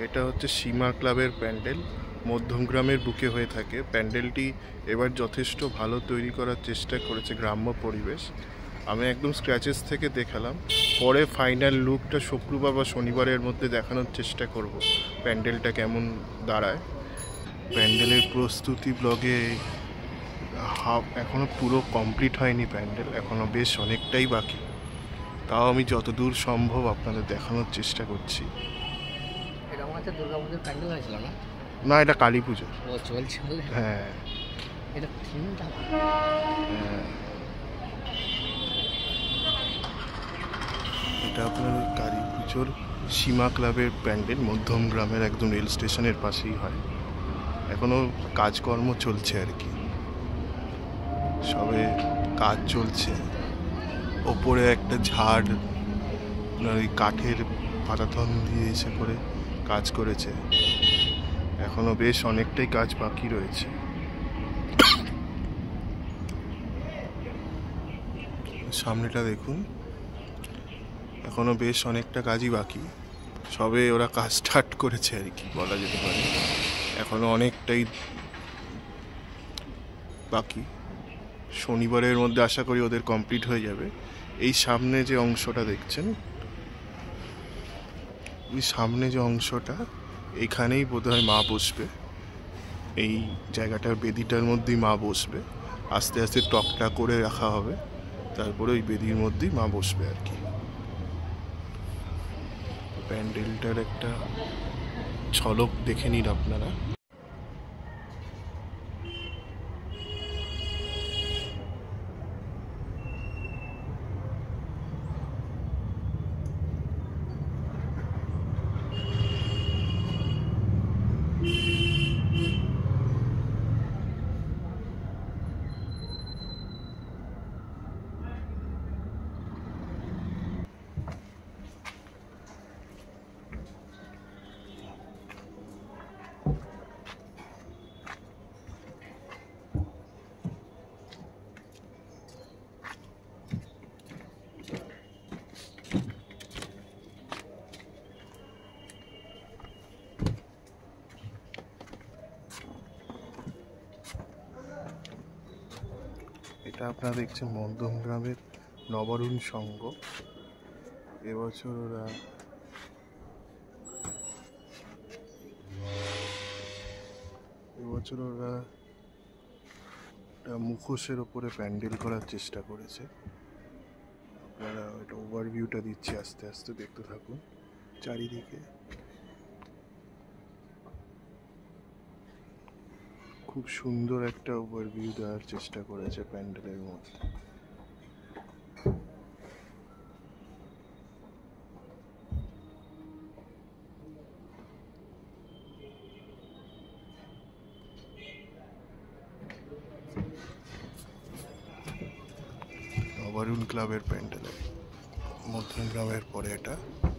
এটা হচ্ছে সীমা ক্লাবের প্যান্ডেল, মধ্যমগ্রামের বুকে হয়ে থাকে। প্যান্ডেলটি এবার যথেষ্ট ভালো তৈরি করার চেষ্টা করেছে গ্রাম্য পরিবেশ। আমি একদম স্ক্র্যাচেস থেকে দেখালাম, পরে ফাইনাল লুকটা শুক্রবার বা শনিবারের মধ্যে দেখানোর চেষ্টা করব প্যান্ডেলটা কেমন দাঁড়ায়। প্যান্ডেলের প্রস্তুতি ব্লগে এখনও পুরো কমপ্লিট হয়নি প্যান্ডেল, এখনও বেশ অনেকটাই বাকি। তাও আমি যতদূর সম্ভব আপনাদের দেখানোর চেষ্টা করছি। দুর্গাপুজোর প্যান্ডেল হয়েছিল না? না, এটা কালী পুজো। ও চলছে। হ্যাঁ, এটা থিমটা হ্যাঁ, এটা আপনার কালী পুজোর সীমা ক্লাবের প্যান্ডেল, মধ্যমগ্রামের একদম রেল স্টেশনের পাশেই হয়। এখনও কাজকর্ম চলছে আর কি, সবে কাজ চলছে। ওপরে একটা ঝাড় ওই কাঠের পাতাথন দিয়ে এসে করে কাজ করেছে। এখনো বেশ অনেকটাই কাজ বাকি রয়েছে। সামনেটা দেখুন, এখনো বেশ অনেকটা কাজই বাকি, সবে ওরা কাজ স্টার্ট করেছে আর কি বলা যেতে পারে। এখনো অনেকটাই বাকি, শনিবারের মধ্যে আশা করি ওদের কমপ্লিট হয়ে যাবে। এই সামনে যে অংশটা দেখছেন, ওই সামনে যে অংশটা, এখানেই বোধহয় মা বসবে। এই জায়গাটার বেদিটার মধ্যেই মা বসবে। আস্তে আস্তে টকটা করে রাখা হবে, তারপরে ওই বেদির মধ্যেই মা বসবে আর কি। প্যান্ডেলটার একটা ঝলক দেখে নিন আপনারা। এটা আপনারা দেখছেন মধ্যমগ্রামের নবারুণ সংঘ। এবছর ওরা মুখোশের ওপরে প্যান্ডেল করার চেষ্টা করেছে। আপনারা এটা ওভারভিউটা দিচ্ছি, আস্তে আস্তে দেখতে থাকুন চারিদিকে। খুব সুন্দর একটা ওভারভিউ দেওয়ার চেষ্টা করেছে প্যান্ডেলের মধ্যে। নবারুণ ক্লাবের প্যান্ডেলে মধ্যমগ্রামের পরে এটা।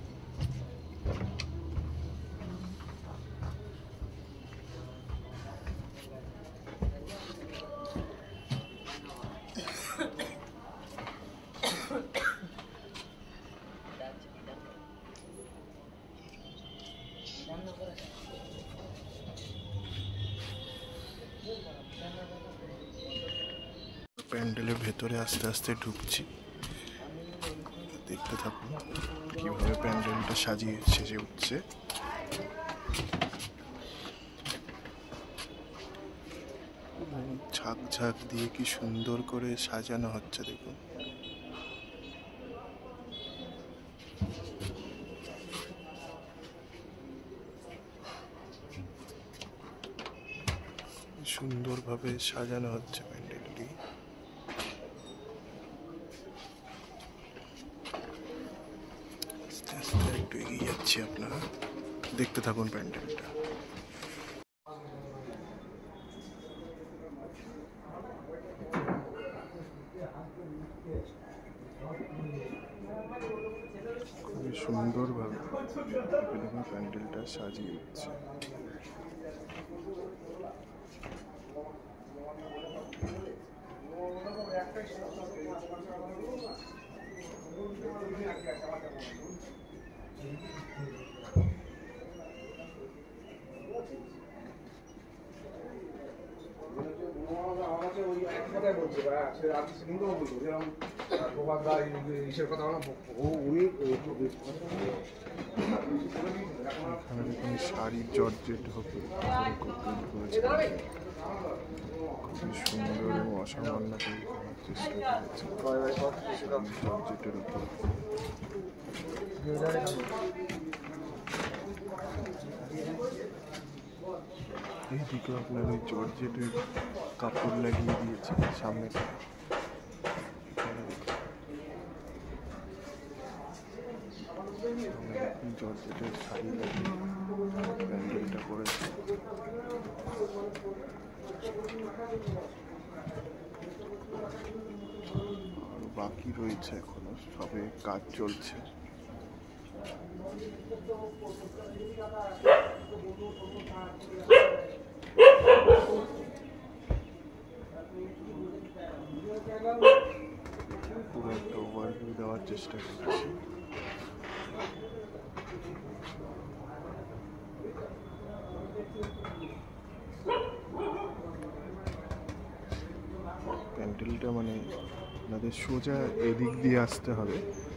প্যান্ডেলের ভেতরে আস্তে আস্তে ঢুকছি, দেখতে থাকুন কিভাবে প্যান্ডেলটা সেজে উঠছে। ঝাঁক ঝাঁক দিয়ে কি সুন্দর করে সাজানো হচ্ছে দেখুন। সুন্দরভাবে সাজানো হচ্ছে প্যান্ডেলটি। আস্তে আস্তে একটু এগিয়ে যাচ্ছি, আপনারা দেখতে থাকুন প্যান্ডেলটা। খুবই সুন্দরভাবে প্যান্ডেলটা সাজিয়ে উঠছে। এখানে দেখুন শাড়ি জর্জেট হবে তৈরি করেছে, খুবই সুন্দর এবং অসামান্য তৈরি করার চেষ্টা করেছে জর্জেটের উপর। এইদিকে আপনার ওই জর্জেটের কাপড় লাগিয়ে দিয়েছে সামনেটা, জর্জেটের শাড়ি লাগিয়ে প্যান্ডেলটা করেছে। আর বাকি রয়েছে, এখনো সবে কাজ চলছে। পুরো একটা ওভারভিউ দেওয়ার চেষ্টা করছি। প্যান্ডেলটা মানে আপনাদের সোজা এদিক দিয়ে আসতে হবে,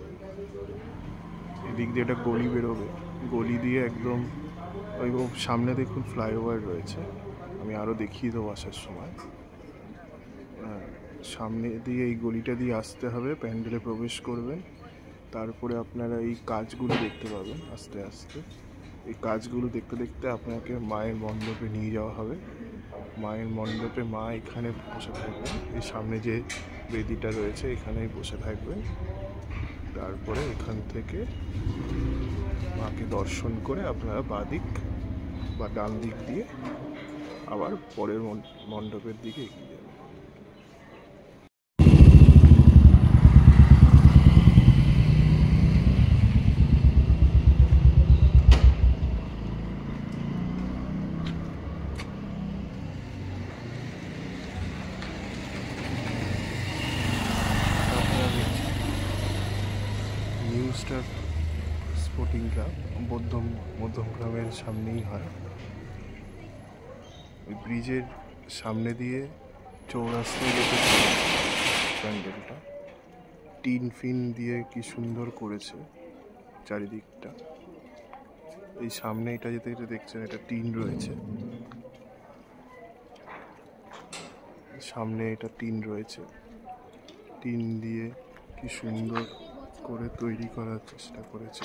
এদিক দিয়ে একটা গলি বেরোবে, গলি দিয়ে একদম ওই সামনে দেখুন ফ্লাইওভার রয়েছে, আমি আরও দেখিয়ে দেবো আসার সময়। সামনে দিয়ে এই গলিটা দিয়ে আসতে হবে, প্যান্ডেলে প্রবেশ করবেন, তারপরে আপনারা এই কাজগুলো দেখতে পাবেন। আস্তে আস্তে এই কাজগুলো দেখতে দেখতে আপনাকে মায়ের মণ্ডপে নিয়ে যাওয়া হবে। মায়ের মণ্ডপে মা এখানে বসে থাকবেন, এই সামনে যে বেদিটা রয়েছে এখানেই বসে থাকবেন। তারপরে এখান থেকে মাকে দর্শন করে আপনারা বাঁদিক বা ডান দিক দিয়ে আবার পরের মণ্ডপের দিকে এগিয়ে যাবেন। নিউ স্টার স্পোর্টিং ক্লাব মধ্যমগ্রামের সামনেই হয়। ওই ব্রিজের সামনে দিয়ে চৌরাস্তায় যেতে প্যান্ডেলটা টিন ফিন দিয়ে কি সুন্দর করেছে চারিদিকটা। এই সামনে এটা যেতে যেতে দেখছেন এটা টিন রয়েছে, সামনে এটা টিন রয়েছে, টিন দিয়ে কি সুন্দর করে তৈরি করার চেষ্টা করেছে।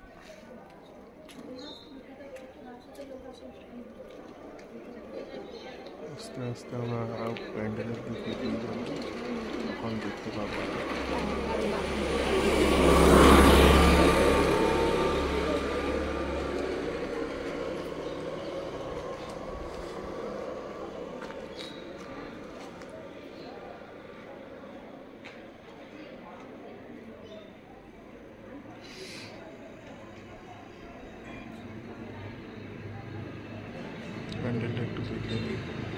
আস্তে আস্তে আমরা প্যান্ডেলের দিকে এগিয়ে যাব, তখন দেখতে পাবো। প্যান্ডেলটা একটু দেখে নিই।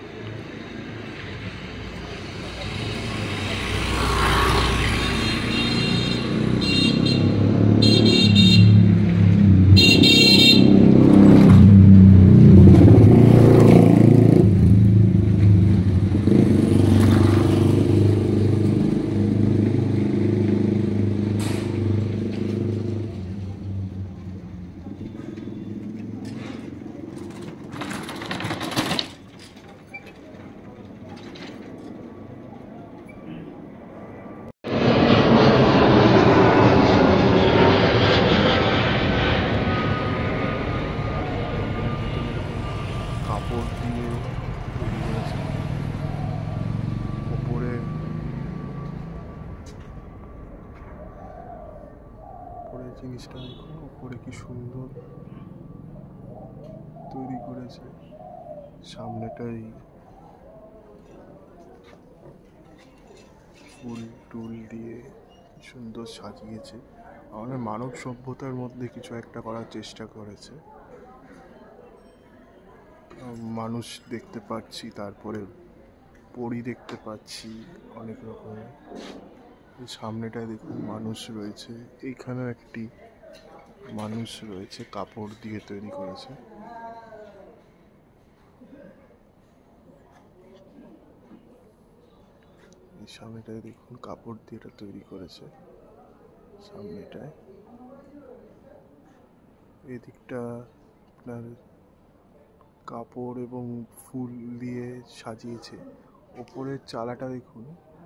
কাপড় দিয়ে তৈরি করেছে, ওপরে জিনিসটা দেখুন, ওপরে কি সুন্দর তৈরি করেছে। সামনেটাই ফুল টুল দিয়ে সুন্দর সাজিয়েছে, আমাদের মানব সভ্যতার মধ্যে কিছু একটা করার চেষ্টা করেছে। মানুষ দেখতে পাচ্ছি, তারপরে পরী দেখতে পাচ্ছি অনেক রকমের। সামনেটায় দেখুন মানুষ রয়েছে, এইখানেও একটি মানুষ রয়েছে, কাপড় দিয়ে তৈরি করেছে। এই সামনেটায় দেখুন কাপড় দিয়ে এটা তৈরি করেছে। সামনেটায় এদিকটা আপনার কাপড় এবং ফুল দিয়ে সাজিয়েছে। ওপরের চালাটা দেখুন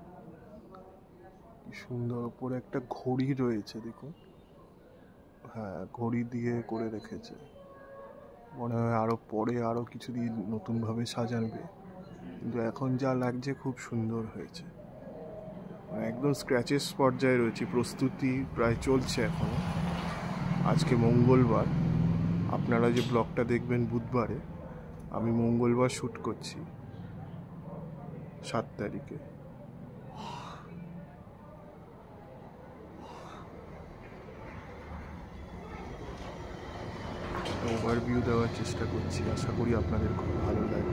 কি সুন্দর, ওপরে একটা ঘড়ি রয়েছে দেখুন। হ্যাঁ, ঘড়ি দিয়ে করে রেখেছে। মনে হয় আরো পরে আরো কিছুদিন নতুনভাবে সাজানবে, কিন্তু এখন যা লাগছে খুব সুন্দর হয়েছে। একদম স্ক্র্যাচেস পর্যায়ে রয়েছে, প্রস্তুতি প্রায় চলছে এখন। আজকে মঙ্গলবার, আপনারা যে ব্লগটা দেখবেন বুধবারে, আমি মঙ্গলবার শ্যুট করছি 7 তারিখে। ওভারভিউ দেওয়ার চেষ্টা করছি, আশা করি আপনাদের খুব ভালো লাগবে।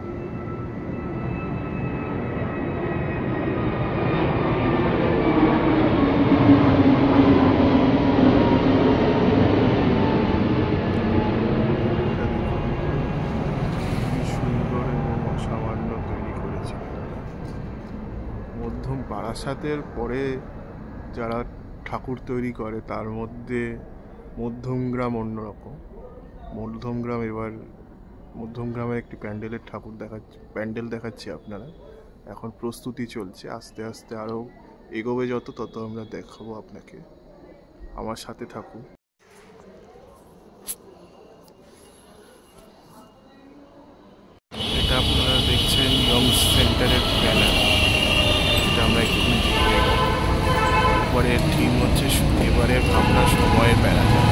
বারাসাতের পরে যারা ঠাকুর তৈরি করে তার মধ্যে মধ্যমগ্রাম অন্যরকম। মধ্যমগ্রামে একটি প্যান্ডেল দেখাচ্ছি আপনারা। এখন প্রস্তুতি চলছে, আস্তে আস্তে আরও এগোবে তত আমরা দেখাবো আপনাকে। আমার সাথে থাকুন। এটা আপনারা দেখছেন ইয়ং সেন্টারের ব্যানার, যেটা আমরা একটু এবারের থিম হচ্ছে এবারের ভাবনা সময়ে বেড়া যায়।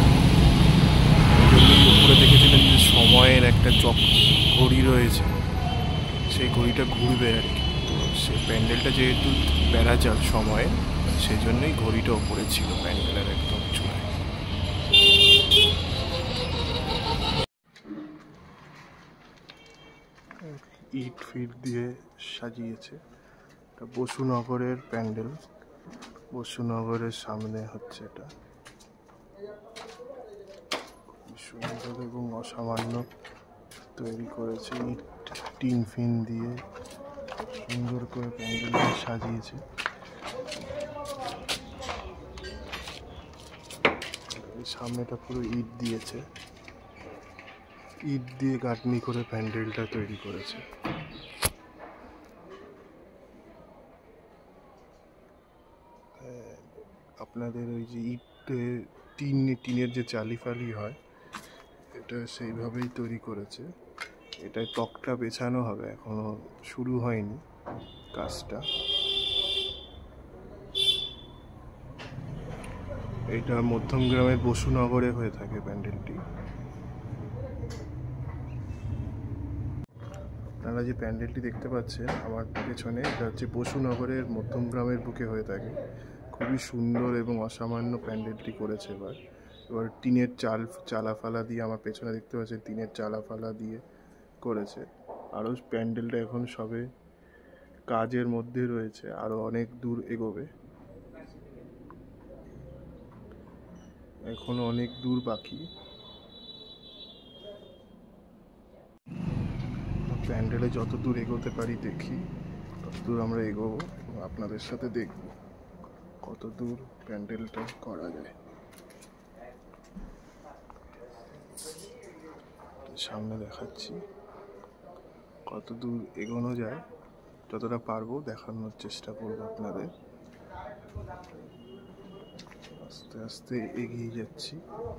উপরে দেখেছিলেন যে সময়ের একটা ঘড়ি রয়েছে, সেই ঘড়িটা ঘুরবে আর কি। তো সেই প্যান্ডেলটা যেহেতু বেড়া যাক সময়ে, সেই জন্যই ঘড়িটা ওপরে ছিল প্যান্ডেলের একদম চূড়ায়। ইট ফিট দিয়ে সাজিয়েছে। এটা বসুনগরের প্যান্ডেল, বসুনগরের সামনে হচ্ছে এটা। সুন্দর এবং অসামান্য তৈরি করেছে, ইট টিন ফিন দিয়ে সুন্দর করে প্যান্ডেলটা সাজিয়েছে। সামনেটা পুরো ইট দিয়েছে, ইট দিয়ে গাঁথনি করে প্যান্ডেলটা তৈরি করেছে। আপনাদের ওই যে টিনের যে চালি ফালি হয়, এটা সেইভাবেই তৈরি করেছে। এটায় তক্তা বেছানো হবে, এখনো শুরু হয়নি কাজটা। এটা মধ্যমগ্রামের বসুনগরে হয়ে থাকে প্যান্ডেলটি। আপনারা যে প্যান্ডেলটি দেখতে পাচ্ছেন আমার পেছনে, এটা হচ্ছে বসুনগরের মধ্যমগ্রামের বুকে হয়ে থাকে। খুবই সুন্দর এবং অসামান্য প্যান্ডেলটি করেছে। এবার টিনের চালাফালা দিয়ে, আমার পেছনে দেখতে পাচ্ছেন টিনের চালাফালা দিয়ে করেছে। আরও প্যান্ডেলটা এখন সবে কাজের মধ্যে রয়েছে, আরও অনেক দূর এগোবে, এখনো অনেক দূর বাকি। প্যান্ডেলে যত দূর এগোতে পারি দেখি, তত দূর আমরা এগোবো এবং আপনাদের সাথে দেখব কত দূর প্যান্ডেলটা করা যায়। সামনে দেখাচ্ছি কত দূর এগোনো যায়, যতটা পারবো দেখানোর চেষ্টা করবো আপনাদের। আস্তে আস্তে এগিয়ে যাচ্ছি।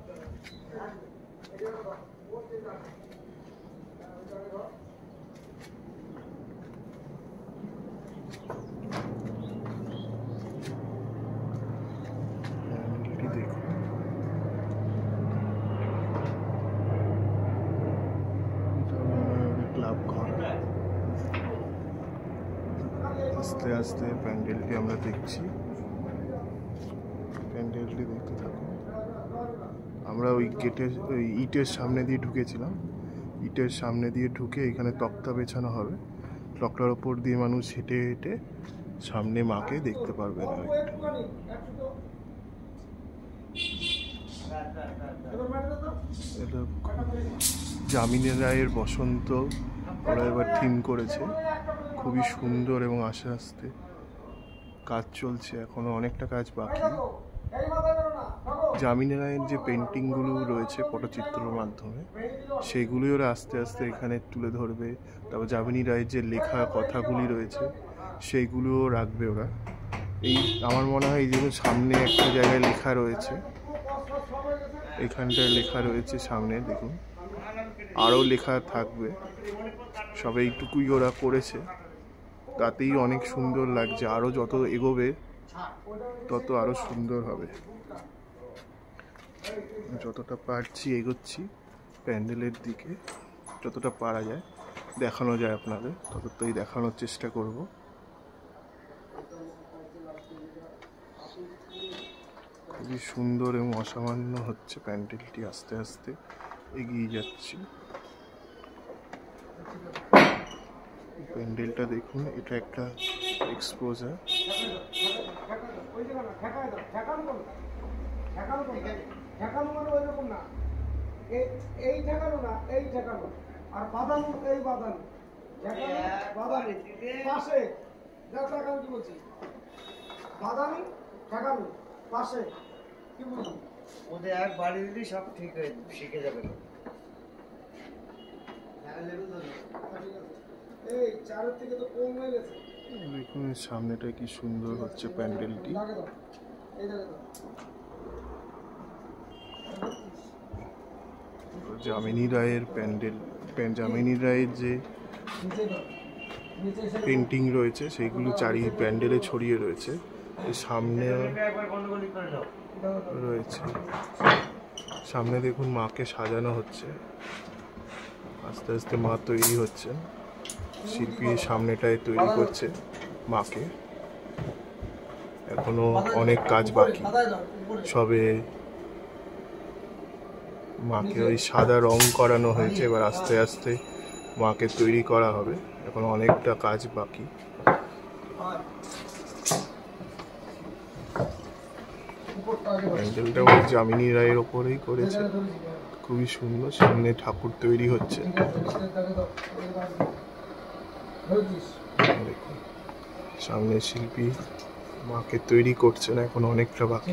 আস্তে আস্তে প্যান্ডেলটি আমরা দেখছি, প্যান্ডেলটি দেখতে থাকুন। আমরা ওই ইটের সামনে দিয়ে ঢুকেছিলাম, ইটের সামনে দিয়ে ঢুকে এখানে তক্তা বেছানো হবে। তক্তার ওপর দিয়ে মানুষ হেঁটে হেঁটে সামনে মাকে দেখতে পারবে না। এটা জামিনী রায়ের বসন্ত ওরা এবার থিম করেছে, খুবই সুন্দর এবং আস্তে আস্তে কাজ চলছে, এখনো অনেকটা কাজ বাকি। যামিনী রায়ের যে পেন্টিংগুলো রয়েছে পটচিত্রের মাধ্যমে, সেগুলি ওরা আস্তে আস্তে এখানে তুলে ধরবে। তারপর যামিনী রায়ের যে লেখা কথাগুলি রয়েছে সেইগুলোও রাখবে ওরা। এই আমার মনে হয় এই যে সামনে একটা জায়গায় লেখা রয়েছে, এখানটায় লেখা রয়েছে সামনে দেখুন, আরও লেখা থাকবে। সবে এইটুকুই ওরা করেছে, তাতেই অনেক সুন্দর লাগছে। আরও যত এগোবে তত আরও সুন্দর হবে। যতটা পারছি এগোচ্ছি প্যান্ডেলের দিকে, যতটা পারা যায় দেখানো যায় আপনাদের ততটাই দেখানোর চেষ্টা করব। খুবই সুন্দর এবং অসামান্য হচ্ছে প্যান্ডেলটি, আস্তে আস্তে এগিয়ে যাচ্ছি। প্যান্ডেলটা দেখুন, এটা একটা এক্সপোজার। ওদের এক বাড়ি দিলেই সব ঠিক হয়ে শিখে যাবে। দেখুন সামনেটা কি সুন্দর হচ্ছে প্যান্ডেলটি। যামিনী রায়ের প্যান্ডেল, যামিনী রায়ের যে পেন্টিং রয়েছে সেইগুলো চারিদিকে প্যান্ডেলে ছড়িয়ে রয়েছে। সামনে রয়েছে, সামনে দেখুন মাকে সাজানো হচ্ছে, আস্তে আস্তে মা তৈরি হচ্ছে। শিল্পী সামনেটায় তৈরি করছে মাকে, এখনো অনেক কাজ বাকি। সবে মাকে ওই সাদা রং করানো হয়েছে, এবার আস্তে আস্তে মাকে তৈরি করা হবে, এখন অনেকটা কাজ বাকি। প্যান্ডেলটা ওই যামিনী রায়ের ওপরেই করেছে, খুবই সুন্দর। সামনে ঠাকুর তৈরি হচ্ছে, দেখুন সামনে শিল্পী মাকে তৈরি করছেন, এখন অনেকটা বাকি।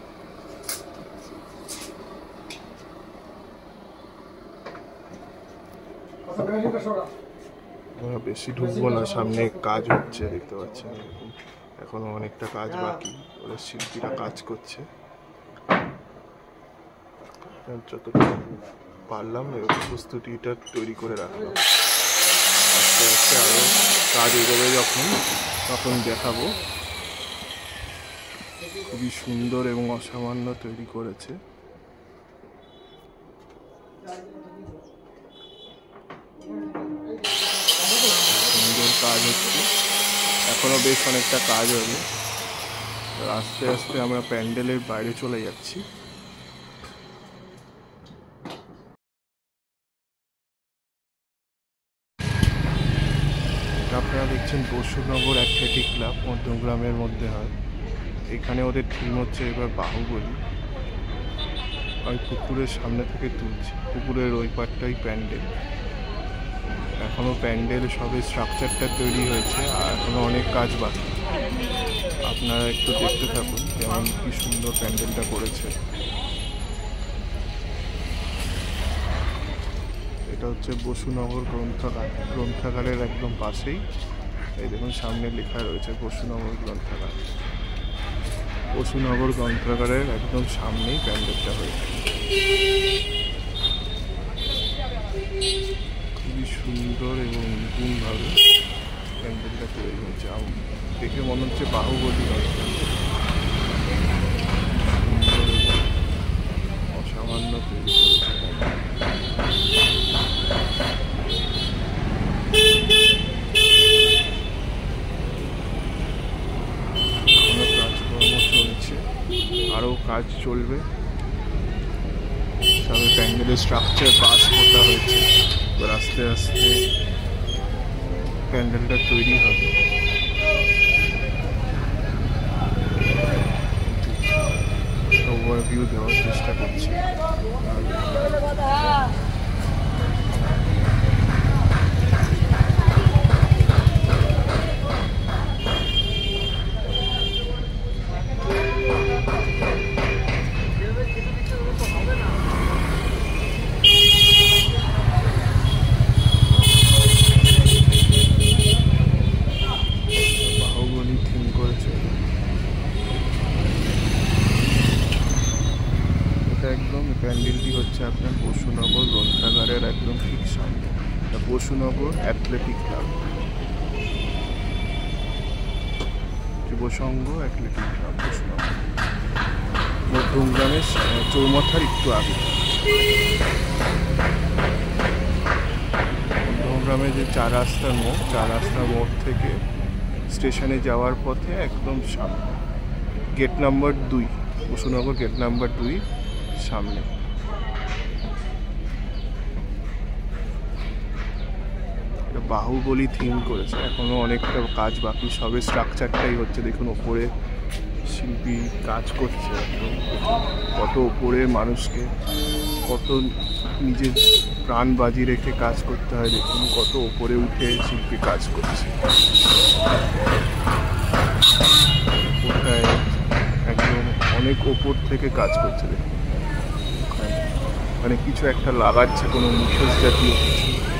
আমরা বেশি ঢুকবো না, সামনে কাজ হচ্ছে দেখতে পাচ্ছেন, এখনো অনেকটা কাজ বাকি। ওদের শিল্পীরা কাজ করছে, যতটা পারলাম প্রস্তুতিটা তৈরি করে রাখলাম। আস্তে আস্তে আরো কাজ এগোবে তখন দেখাবো। খুবই সুন্দর এবং অসামান্য তৈরি করেছে। সুন্দর কাজ হচ্ছে, এখনো বেশ অনেকটা কাজ হবে। আস্তে আস্তে আমরা প্যান্ডেলের বাইরে চলে যাচ্ছি। আপনারা দেখছেন বসুনগর অ্যাথলেটিক ক্লাব, মধ্যমগ্রামের মধ্যে হয়। এখানে ওদের থিম হচ্ছে এবার বাহুবলী। আমি পুকুরের সামনে থেকে তুলছি, পুকুরের ওই পারটাই প্যান্ডেল। এখনও প্যান্ডেল সবে স্ট্রাকচারটা তৈরি হয়েছে, আর এখনও অনেক কাজ বাকি। আপনারা একটু দেখতে থাকুন কেমন কি সুন্দর প্যান্ডেলটা করেছে। এটা হচ্ছে বসুনগর গ্রন্থাগারের একদম পাশেই। এই দেখুন সামনে লেখা রয়েছে বসুনগর গ্রন্থাগার। বসুনগর গ্রন্থাগারের একদম সামনেই প্যান্ডেলটা হয়েছে। খুবই সুন্দর এবং নিপুণভাবে প্যান্ডেলটা তৈরি হয়েছে, দেখে মনে হচ্ছে বাহুবলী হবে। সুন্দর এবং অসামান্য তৈরি করেছে। কাজকর্ম চলছে, আরও কাজ চলবে। সবে প্যান্ডেলের স্ট্রাকচার পাস করা হয়েছে, এবার আস্তে আস্তে প্যান্ডেলটা তৈরি হবে। ওভারভিউ দেওয়ার চেষ্টা করছি। বসুনগর অ্যাথলেটিক ক্লাব, যুব সংঘ অ্যাথলেটিক ক্লাব বসুনগর, মধ্যমগ্রামের চৌমাথার একটু আগে। মধ্যমগ্রামে যে চার রাস্তার মোড় থেকে স্টেশনে যাওয়ার পথে একদম সামনে, gate number 2, Basunagar gate number 2 সামনে। এটা বাহুবলী থিম করেছে, এখনো অনেকটা কাজ বাকি, সবে স্ট্রাকচারটাই হচ্ছে। দেখুন ওপরে শিল্পী কাজ করছে, কত ওপরে মানুষকে কত নিজের প্রাণ বাজি রেখে কাজ করতে হয়। দেখুন কত ওপরে উঠে শিল্পী কাজ করছে, ওটায় একদম অনেক ওপর থেকে কাজ করছে। দেখুন মানে কিছু একটা লাগাচ্ছে, কোনো মুখোশ জাতীয় কিছু।